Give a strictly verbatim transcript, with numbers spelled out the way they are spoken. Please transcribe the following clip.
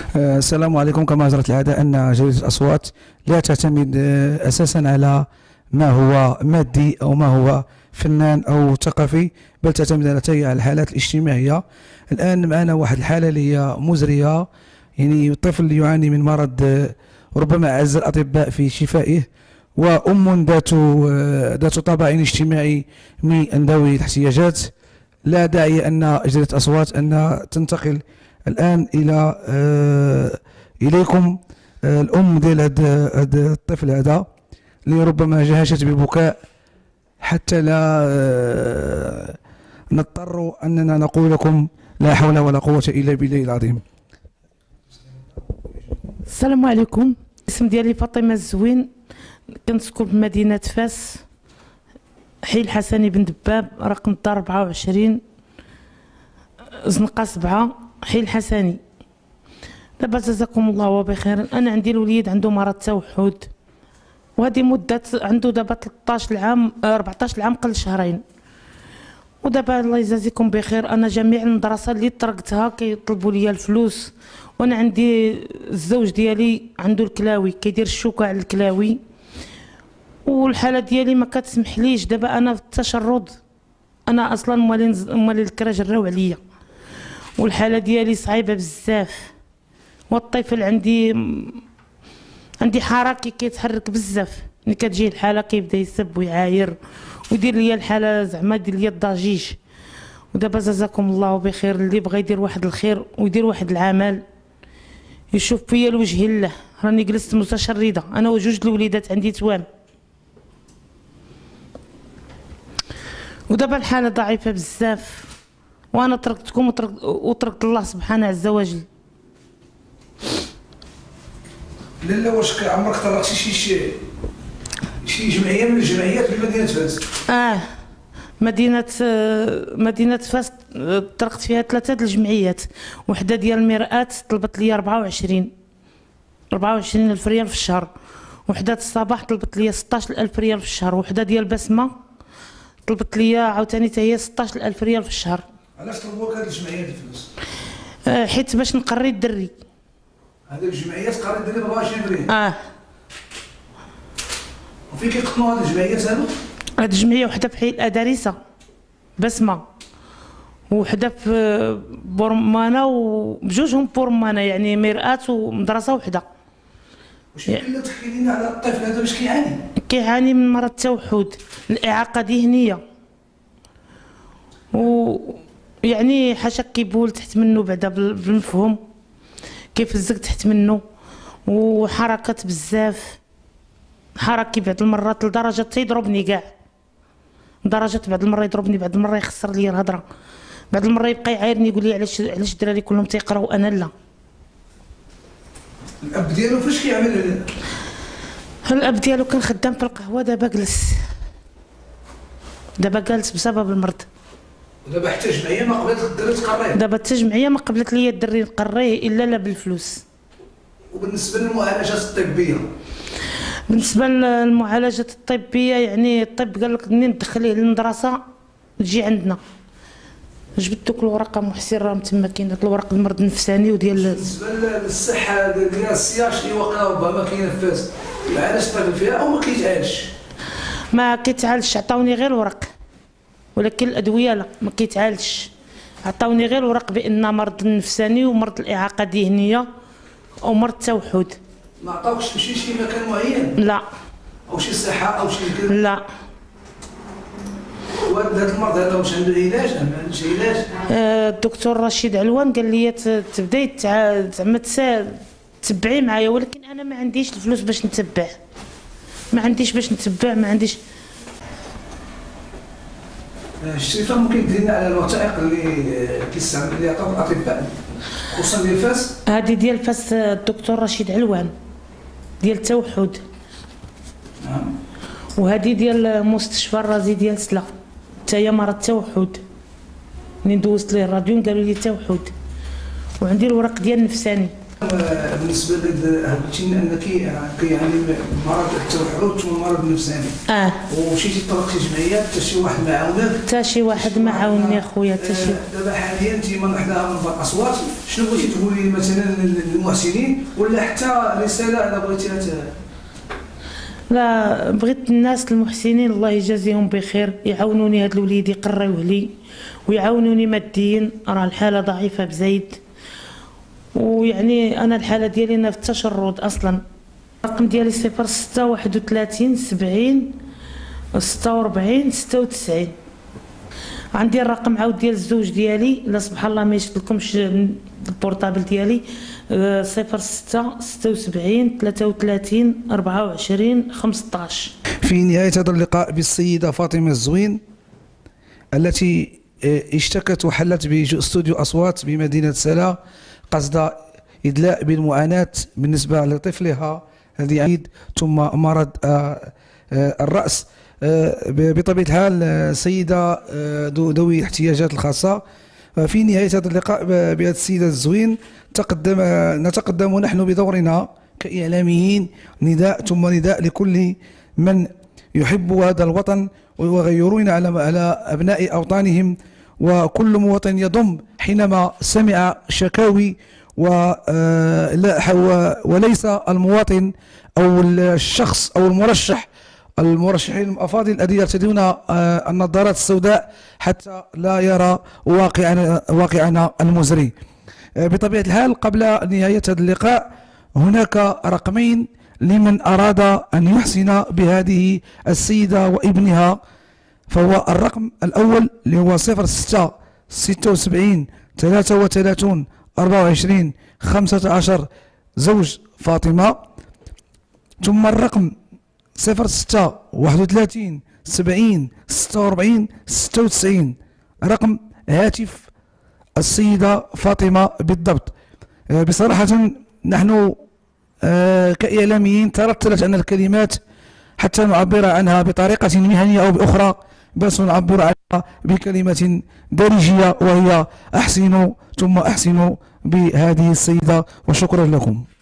آه، السلام عليكم. كما جرت العادة أن جريدة الأصوات لا تعتمد آه، أساسا على ما هو مادي أو ما هو فنان أو ثقافي، بل تعتمد على الحالات الاجتماعية. الآن معنا واحد الحالة اللي هي مزرية، يعني طفل يعاني من مرض آه، ربما عز الأطباء في شفائه، وأم ذات آه، ذات طابع اجتماعي من ذوي الاحتياجات. لا داعي أن جريدة الأصوات أن تنتقل الآن إلى آه إليكم آه الأم ديال هذا الطفل هذا اللي ربما جهشت بالبكاء، حتى لا آه نضطر أننا نقول لكم لا حول ولا قوة إلا بالله العظيم. السلام عليكم. الاسم ديالي فاطمة الزوين، كنسكن في مدينة فاس، حي الحسني بن دباب، رقم الدار أربعة وعشرين، زنقة سبعة، حي الحسني. دابا جزاكم الله بخير. انا عندي الوليد عنده مرض توحد، وهذه مده عنده دابا ثلاثطاش عام أربعطاش عام قل شهرين. ودابا الله يجازيكم بخير، انا جميع المدرسه اللي طرقتها كيطلبوا لي الفلوس، وانا عندي الزوج ديالي عنده الكلاوي كيدير الشوكه على الكلاوي، والحاله ديالي ما كتسمحليش. دابا انا في التشرد، انا اصلا موالين موالين الكراج راو عليا، والحاله ديالي صعيبه بزاف. والطفل عندي عندي حركي كيتحرك بزاف، ملي كتجي الحاله كيبدا يسب ويعاير ويدير ليا الحاله زعما يدير ليا الضجيج. ودابا جزاكم الله بخير، اللي بغى يدير واحد الخير ويدير واحد العمل يشوف فيا لوجه الله. راني جلست متشرده انا وجوج الوليدات عندي توام، ودابا الحاله ضعيفه بزاف، وانا تركتكم وتركت, وتركت الله سبحانه عز وجل. لالا، واش عمرك طلقتي شي شي شي جمعيه من الجمعيات في مدينه فاس؟ اه مدينه مدينه فاس طرقت فيها ثلاثه د الجمعيات. وحده ديال المرآة طلبت لي أربعة وعشرين أربعة وعشرين ألف ريال في الشهر، وحده الصباح طلبت لي ستطاش ألف ريال في الشهر، وحده ديال بسمه طلبت لي عاوتاني حتى هي ستطاش ألف ريال في الشهر. علاش طلبوا لك هاد الجمعيات الفلوس؟ آه حيت باش نقري الدري. هذوك الجمعيات قري الدري ب أربعة وعشرين ريال؟ اه. وفين كيقطنوا هاد الجمعيات هادو؟ هاد الجمعيه وحده في حي الادارسه بسمه، وحده في بورمانه، وبجوجهم بورمانه، يعني مرآة ومدرسه وحده. واش يمكن لك تحكي لنا على الطفل هذا باش كيعاني؟ كيعاني من مرض التوحد، الاعاقه ذهنيه، و يعني حاشا كيبول تحت منه بعدا بالمفهوم، كيفزق تحت منه، وحركات بزاف، حركي بعض المرات لدرجه تيضربني كاع، لدرجه بعض المره يضربني، بعض المره يخسر لي الهضره، بعض المره يبقى يعايرني يقول لي علاش علاش الدراري كلهم تيقراو انا لا. الاب ديالو فاش كيعمل؟ الاب ديالو كان خدام في القهوه، دابا جلس، دابا جالس بسبب المرض. ودابا حتى الجمعيه ما قبلت الدري تقريه؟ دابا حتى الجمعيه ما قبلت لي الدري نقريه الا لا بالفلوس. وبالنسبه للمعالجات الطبيه؟ بالنسبه للمعالجات الطبيه، يعني الطب قال لك منين تدخليه للمدرسه تجي عندنا. جبت دوك الورقه ام حسين راهم تما كاين داك الورق المرض النفساني وديال. بالنسبه للصحه ديال السياج اللي واقع ربما كاينه في فاس، العلاج الطبي فيها او ما كيتعالجش؟ ما كيتعالجش، عطاوني غير ورق، ولكن الادويه لا ما كيتعالجش. عطاوني غير ورق بان مرض النفساني ومرض الاعاقه الذهنيه او مرض التوحد. ما عطاوكش تمشي شي مكان معين؟ لا. او شي صحه او شي كذا؟ لا. وهذا المرض هذا واش عنده علاج ام ما عندوش علاج؟ آه الدكتور رشيد علوان قال لي تبداي زعما تتبعي معايا، ولكن انا ما عنديش الفلوس باش نتبع، ما عنديش باش نتبع، ما عنديش. الشريفه ممكن تدينا على الوثائق اللي كيستعمل اللي عطاو الاطباء خصوصا ديال فاس؟ هذه ديال فاس الدكتور رشيد علوان ديال التوحد. نعم. وهذه ديال مستشفى الرازي ديال سلا، حتى هي مرض التوحد. منين دوزت ليه الراديو قالوا لي توحد. وعندي الورق ديال النفساني، بالنسبه لك انك كيعاني مرض التوحد والمرض النفساني، اه ومشيتي طلقتي جمعيات حتى شي واحد ما عاونك؟ حتى شي واحد ما عاونني اخويا، حتى شي. دابا حاليا انت من حداها من الاصوات، شنو بغيتي تقولي مثلا للمحسنين، ولا حتى رساله انا بغيتيها؟ لا، بغيت الناس المحسنين الله يجازيهم بخير يعاونوني، هاد الوليد يقريوه لي ويعاونوني ماديا، راه الحاله ضعيفه بزايد، ويعني انا الحاله ديالي انا في التشرد اصلا. الرقم ديالي صفر ستة واحد وثلاثين سبعين ستة وربعين ستة وتسعين. عندي الرقم عاود ديال الزوج ديالي، لا سبحان الله ما يشدلكمش البورطابل ديالي، صفر ستة ستة وسبعين ثلاثة وثلاثين أربعة وعشرين خمسطاش. في نهاية هذا اللقاء بالسيدة فاطمة الزوين التي اشتكت وحلت باستوديو أصوات بمدينة سلا قصد إدلاء بالمعاناة بالنسبة لطفلها الذي يعيد ثم مرض الرأس. بطبيعة الحال سيدة ذوي الاحتياجات الخاصة. في نهاية هذا اللقاء بهذه السيدة الزوين تقدم نتقدم نحن بدورنا كإعلاميين نداء ثم نداء لكل من يحب هذا الوطن ويغيرون على على أبناء أوطانهم، وكل مواطن يضم حينما سمع شكاوي وليس المواطن أو الشخص أو المرشح المرشحين الأفاضل الذين يرتدون النظارات السوداء حتى لا يرى واقعنا واقعنا المزري. بطبيعة الحال قبل نهاية هذا اللقاء هناك رقمين لمن أراد أن يحسن بهذه السيدة وابنها، فهو الرقم الأول اللي هو صفر ستة ستة وسبعين ثلاثة وثلاثين أربعة وعشرين خمسة عشر زوج فاطمة، ثم الرقم صفر ستة واحد وثلاثين سبعين ستة وأربعين ستة وتسعين رقم هاتف السيدة فاطمة بالضبط. بصراحة نحن كإعلاميين ترتلت عنا الكلمات حتى نعبر عنها بطريقة مهنية أو بأخرى، بس نعبر عنها بكلمة دارجية وهي أحسنوا ثم أحسنوا بهذه السيدة، وشكرا لكم.